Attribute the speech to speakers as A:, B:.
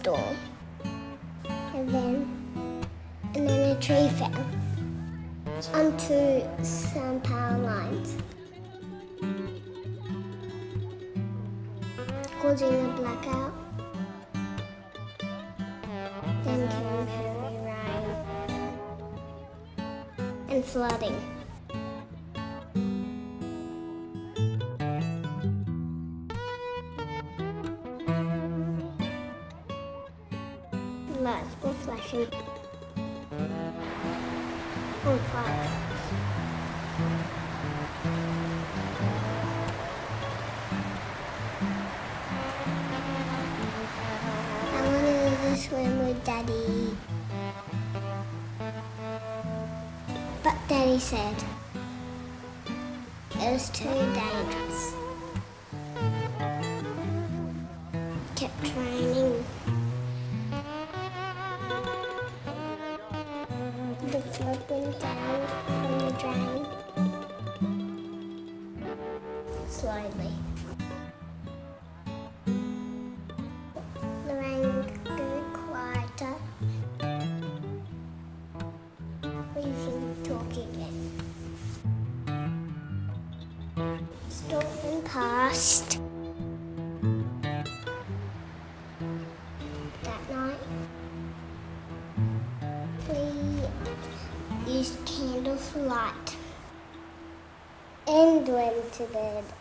A: door. And then a tree fell onto some power lines, causing a blackout. Then came heavy rain and flooding. Lights were flashing on fire trucks. I wanted to swim with Daddy, but Daddy said it was too dangerous. Kept raining. The flood went down from the drain slowly. The rain grew quieter. We can talk again. Storm passed. That night, we used candles for light and went to bed.